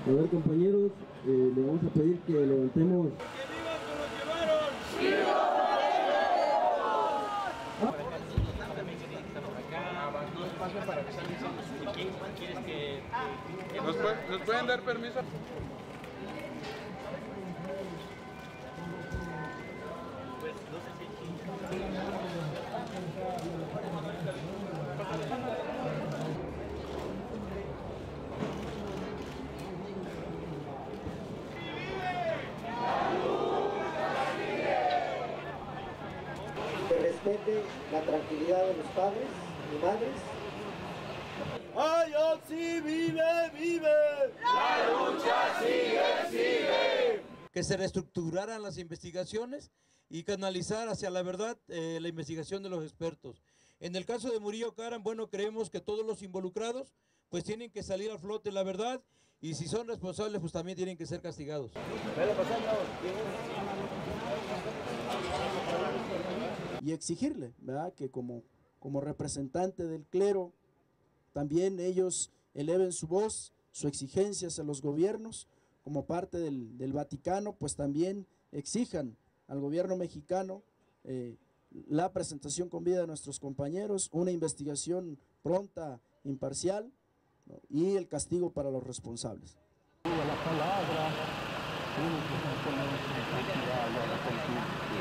A ver, compañeros, le vamos a pedir que levantemos. ¡Que vivan como nos llevaron! ¿Nos pueden dar permiso? Pues no sé si... Que respete la tranquilidad de los padres y madres. ¡Ayotzi vive, vive! ¡La lucha sigue, sigue! Que se reestructuraran las investigaciones y canalizar hacia la verdad la investigación de los expertos. En el caso de Murillo Karam, bueno, creemos que todos los involucrados pues tienen que salir al flote la verdad, y si son responsables pues también tienen que ser castigados. Y exigirle, ¿verdad?, que como representante del clero, también ellos eleven su voz, su exigencia hacia los gobiernos, como parte del Vaticano, pues también exijan al gobierno mexicano la presentación con vida de nuestros compañeros, una investigación pronta, imparcial, ¿no?, y el castigo para los responsables.